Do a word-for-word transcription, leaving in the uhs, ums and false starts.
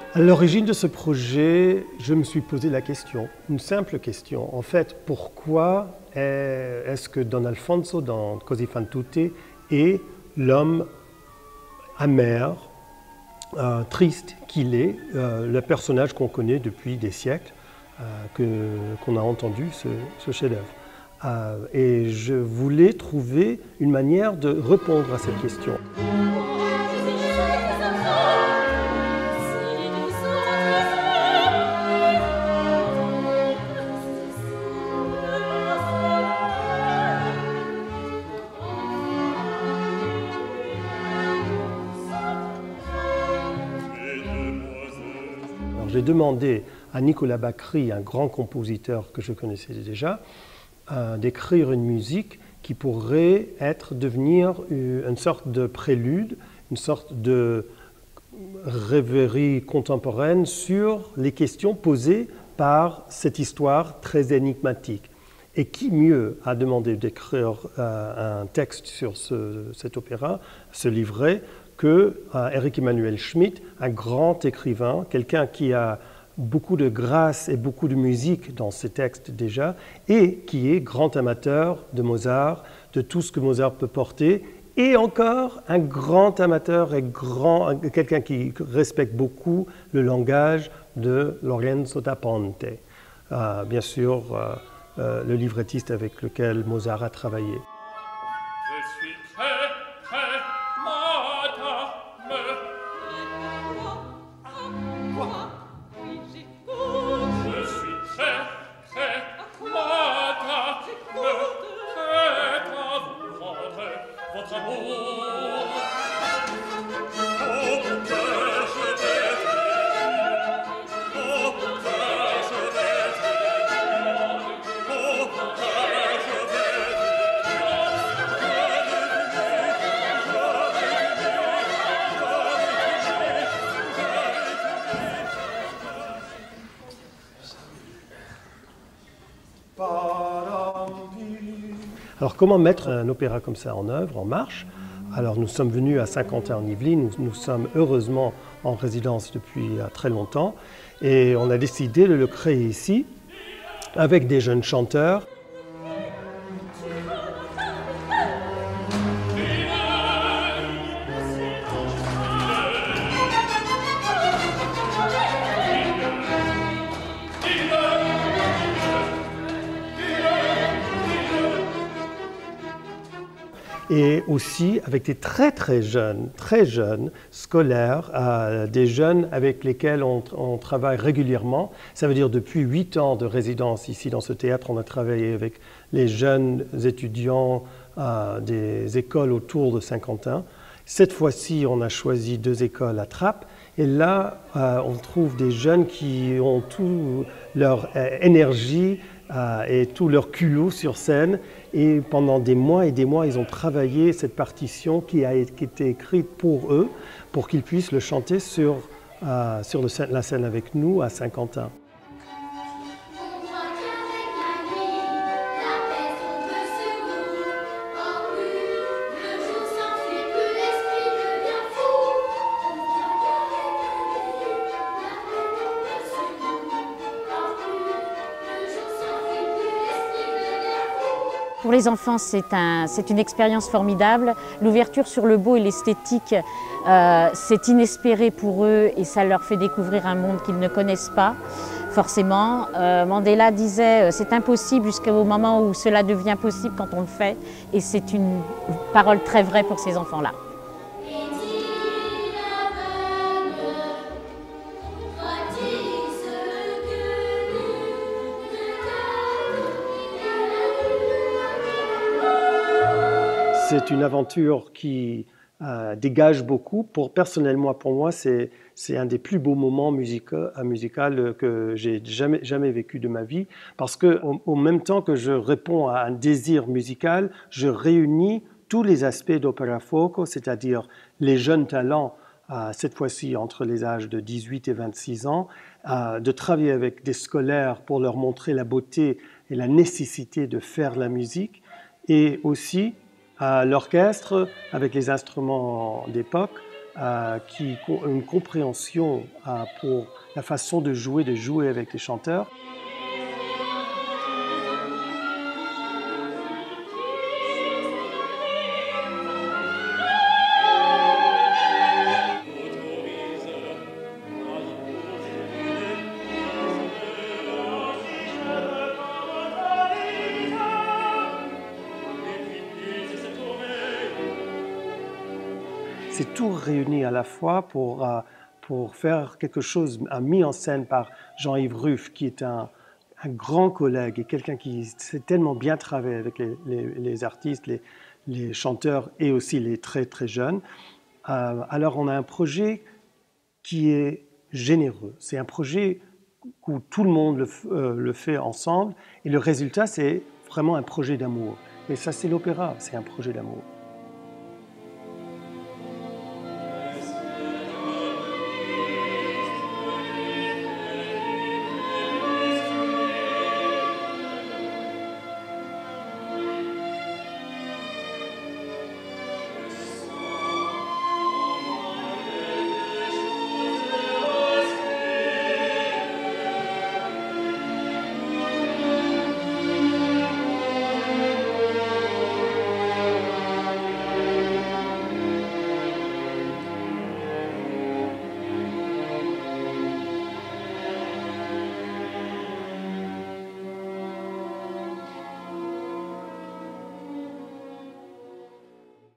À l'origine de ce projet, je me suis posé la question, une simple question. En fait, pourquoi est-ce que Don Alfonso dans Così fan tutte est l'homme amer, euh, triste qu'il est, euh, le personnage qu'on connaît depuis des siècles, euh, que, qu'on a entendu ce, ce chef-d'œuvre. Euh, et je voulais trouver une manière de répondre à cette question. J'ai demandé à Nicolas Bacri, un grand compositeur que je connaissais déjà, euh, d'écrire une musique qui pourrait être, devenir une sorte de prélude, une sorte de rêverie contemporaine sur les questions posées par cette histoire très énigmatique. Et qui mieux a demandé d'écrire euh, un texte sur ce, cet opéra, ce livret, que euh, Erich Emanuel Schmidt, un grand écrivain, quelqu'un qui a beaucoup de grâce et beaucoup de musique dans ses textes déjà, et qui est grand amateur de Mozart, de tout ce que Mozart peut porter, et encore un grand amateur et grand, quelqu'un qui respecte beaucoup le langage de Lorenzo da Ponte, euh, bien sûr euh, euh, le librettiste avec lequel Mozart a travaillé. Alors comment mettre un opéra comme ça en œuvre, en marche? Alors nous sommes venus à Saint-Quentin-en-Yvelines, nous, nous sommes heureusement en résidence depuis très longtemps et on a décidé de le créer ici avec des jeunes chanteurs. Et aussi avec des très très jeunes, très jeunes scolaires, euh, des jeunes avec lesquels on, on travaille régulièrement. Ça veut dire depuis huit ans de résidence ici dans ce théâtre, on a travaillé avec les jeunes étudiants euh, des écoles autour de Saint-Quentin. Cette fois-ci, on a choisi deux écoles à Trappes. Et là, euh, on trouve des jeunes qui ont toute leur euh, énergie euh, et tout leur culot sur scène. Et pendant des mois et des mois, ils ont travaillé cette partition qui a été écrite pour eux, pour qu'ils puissent le chanter sur, euh, sur le, la scène avec nous à Saint-Quentin. Pour les enfants, c'est un, c'est une expérience formidable. L'ouverture sur le beau et l'esthétique, euh, c'est inespéré pour eux et ça leur fait découvrir un monde qu'ils ne connaissent pas, forcément. Euh, Mandela disait « c'est impossible jusqu'au moment où cela devient possible quand on le fait » et c'est une parole très vraie pour ces enfants-là. C'est une aventure qui euh, dégage beaucoup. Pour, personnellement, pour moi, c'est un des plus beaux moments musicaux, musicaux que j'ai jamais, jamais vécu de ma vie. Parce qu'au au même temps que je réponds à un désir musical, je réunis tous les aspects d'Opera Fuoco, c'est-à-dire les jeunes talents, euh, cette fois-ci entre les âges de dix-huit et vingt-six ans, euh, de travailler avec des scolaires pour leur montrer la beauté et la nécessité de faire la musique, et aussi à l'orchestre, avec les instruments d'époque, euh, qui ont une compréhension euh, pour la façon de jouer, de jouer avec les chanteurs. C'est tout réuni à la fois pour, euh, pour faire quelque chose mis en scène par Jean-Yves Ruff, qui est un, un grand collègue et quelqu'un qui sait tellement bien travailler avec les, les, les artistes, les, les chanteurs et aussi les très très jeunes. Euh, alors on a un projet qui est généreux. C'est un projet où tout le monde le, euh, le fait ensemble et le résultat c'est vraiment un projet d'amour. Et ça c'est l'opéra, c'est un projet d'amour.